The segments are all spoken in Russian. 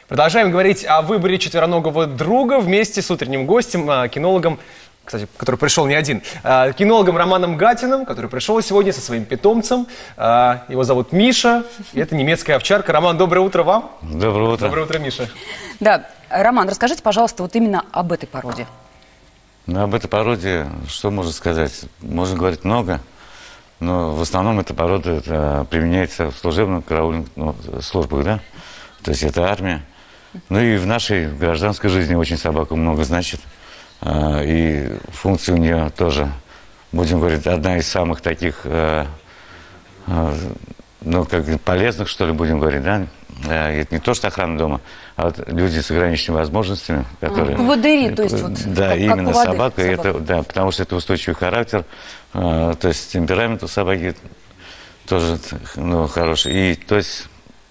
Продолжаем говорить о выборе четвероногого друга вместе с утренним гостем, кинологом, кстати, который пришел не один, кинологом Романом Гатиным, который пришел сегодня со своим питомцем. Его зовут Миша, и это немецкая овчарка. Роман, доброе утро вам. Доброе утро. Доброе утро, Миша. Да, Роман, расскажите, пожалуйста, вот именно об этой породе. Ну, об этой породе, что можно сказать? Можно говорить много, но в основном эта порода применяется в служебных караульных службах, да? То есть это армия. Ну и в нашей гражданской жизни очень собака много значит. И функция у нее тоже, будем говорить, одна из самых таких, ну, как полезных, что ли, будем говорить, да? Это не то, что охрана дома, а вот люди с ограниченными возможностями, которые... Поводыри, то есть вот... Да, как именно поводырь, собака, это, да, потому что это устойчивый характер, то есть темперамент у собаки тоже, ну, хороший. И, то есть,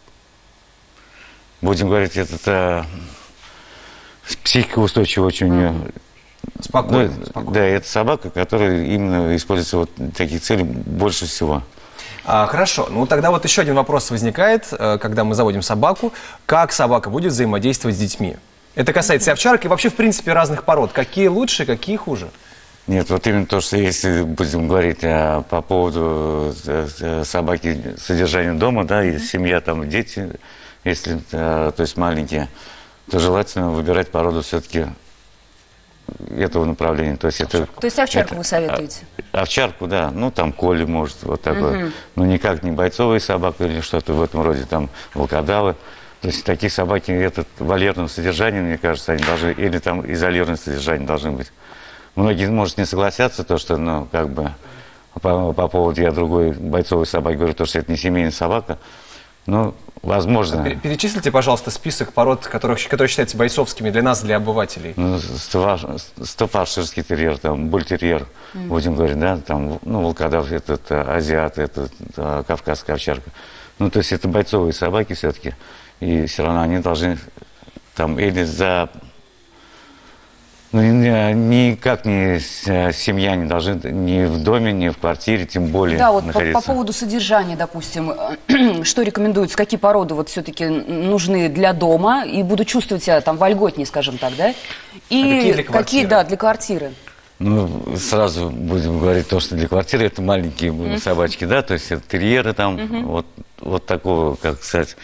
будем говорить, это психика устойчивая очень у нее. Спокойно, Ну, спокойно. Да, это собака, которая именно используется вот таких целей больше всего. Хорошо, ну тогда вот еще один вопрос возникает, когда мы заводим собаку. Как собака будет взаимодействовать с детьми? Это касается и овчарок, и вообще, в принципе, разных пород. Какие лучше, какие хуже? Нет, вот именно то, что если будем говорить по поводу собаки, содержания дома, да, и семья, там, дети, если, то есть маленькие, то желательно выбирать породу все-таки этого направления. То есть, овчарку вы советуете? Овчарку, да. Ну, там, коли, может, вот такое. Но никак не бойцовая собака или что-то в этом роде, там, волкодавы. То есть, такие собаки, это в вольерном содержании, мне кажется, они должны, или там изолированное содержание должны быть. Многие, может, не согласятся, то, что, ну, как бы, по поводу я другой бойцовой собаки говорю, то, что это не семейная собака. Ну, возможно. Перечислите, пожалуйста, список пород, которые считаются бойцовскими для нас, для обывателей. Ну, стаффордширский терьер, там, бультерьер, будем говорить, да, там, ну, волкодав, этот азиат, этот кавказская овчарка. Ну, то есть это бойцовые собаки все-таки, и все равно они должны там или за... Ну, никак не семья не должны ни в доме, ни в квартире, тем более Да, вот находиться. по поводу содержания, допустим, что рекомендуется, какие породы вот все-таки нужны для дома и буду чувствовать себя там вольготнее, скажем так, да? И какие да, для квартиры? Ну, сразу будем говорить то, что для квартиры это маленькие собачки, да, то есть это терьеры там, вот такого, как сказать...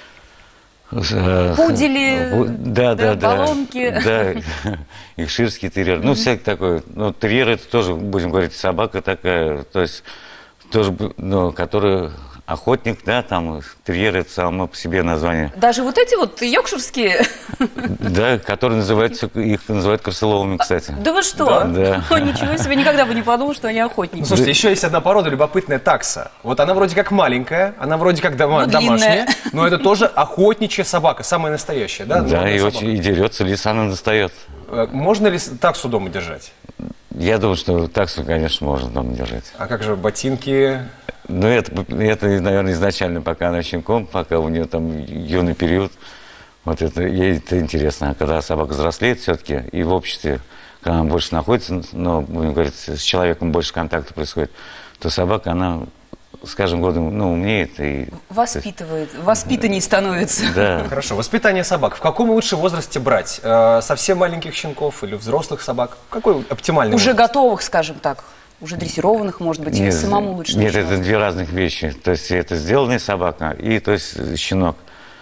Пудели, баллонки. Да, ихширский терьер. Ну, всякий такой. Ну, терьер это тоже, будем говорить, собака такая, то есть, тоже, ну, которая охотник, да, там, терьер это само по себе название. Даже вот эти вот йоркширские? Да, которые называются, их называют крысоловыми, кстати. Да вы что? Да. О, ничего себе, никогда бы не подумал, что они охотники. Ну, слушайте, еще есть одна порода, любопытная такса. Вот она вроде как маленькая, она вроде как домашняя, но это тоже охотничья собака, самая настоящая, да? Да, и очень и дерется, лис она достает. Можно ли таксу дома держать? Я думаю, что таксу, конечно, можно дома держать. А как же ботинки? Ну, это, наверное, изначально, пока она щенком, пока у нее там юный период, вот это, ей это интересно. А когда собака взрослеет все-таки, и в обществе, когда она больше находится, но, будем говорить, с человеком больше контакта происходит, то собака, она с каждым годом, ну, умнеет. И, воспитывает, воспитанней становится. Да. Хорошо, воспитание собак. В каком лучше возрасте брать? Совсем маленьких щенков или взрослых собак? Какой оптимальный Уже возраст? готовых, скажем так. Уже дрессированных, может быть, Нет, самому лучше. Нет, это две разных вещи. То есть это сделанная собака и, то есть, щенок.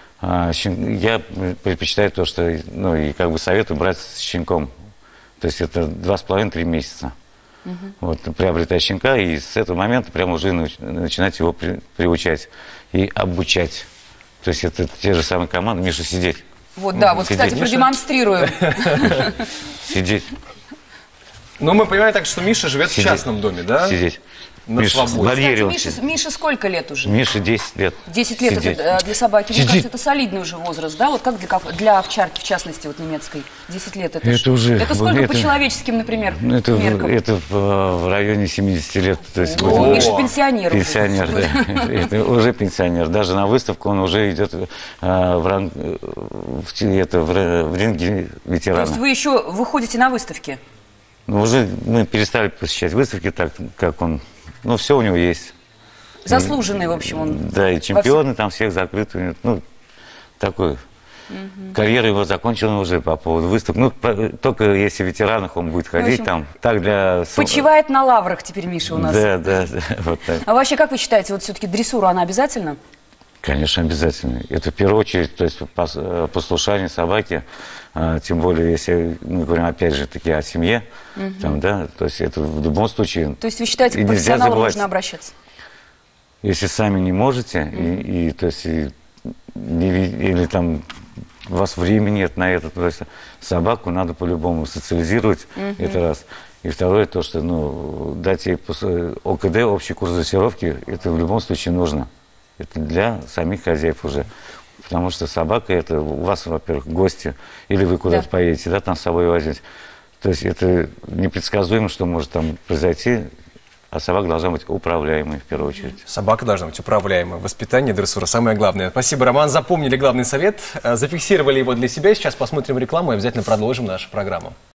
Я предпочитаю то, что, ну, и как бы советую брать с щенком. То есть это 2,5-3 месяца. Вот, приобретать щенка, и с этого момента прямо уже начинать его приучать и обучать. То есть это те же самые команды. Миша, сидеть. Вот, да, вот, кстати, продемонстрируем. Сидеть. Но мы понимаем так, что Миша живет в частном доме, да? Сидеть. На Миша, свободе. Мише сколько лет уже? Мише 10 лет. 10 лет Сидеть. это для собаки. Мне Сидеть. кажется, это солидный уже возраст, да? Вот как для овчарки, в частности, вот немецкой. 10 лет это Это уже... Это сколько по человеческим, например, меркам? Это в районе 70 лет. То есть О, Миша пенсионер уже. Пенсионер, да. Это уже пенсионер. Даже на выставку он уже идет в ринге То ветерана. есть вы еще выходите на выставки? Ну, уже мы перестали посещать выставки, так как он... Ну, все у него есть. Заслуженный, в общем, он. Да, и чемпионы там всех закрыты. Ну, такой... Карьера его закончена уже по поводу выставок. Ну, только если в ветеранах он будет ходить, общем, там, так для... Почивает на лаврах теперь Миша у нас. Да, вот так. А вообще, как вы считаете, вот все-таки дрессура, она обязательна? Конечно, обязательно. Это в первую очередь, то есть послушание собаки, тем более, если мы говорим, опять же, таки о семье, там, да, то есть это в любом случае... То есть вы считаете, к профессионалам нужно обращаться? Если сами не можете, то есть, или там у вас времени нет на это, то есть собаку надо по-любому социализировать, это раз. И второе, то, что, ну, дать ей ОКД, общий курс дрессировки, это в любом случае нужно. Это для самих хозяев уже. Потому что собака, это у вас, во-первых, гости, или вы куда-то поедете, да, там с собой возьмете. То есть это непредсказуемо, что может там произойти, а собака должна быть управляемой в первую очередь. Собака должна быть управляемой. Воспитание, дрессура – самое главное. Спасибо, Роман. Запомнили главный совет, зафиксировали его для себя. Сейчас посмотрим рекламу и обязательно продолжим нашу программу.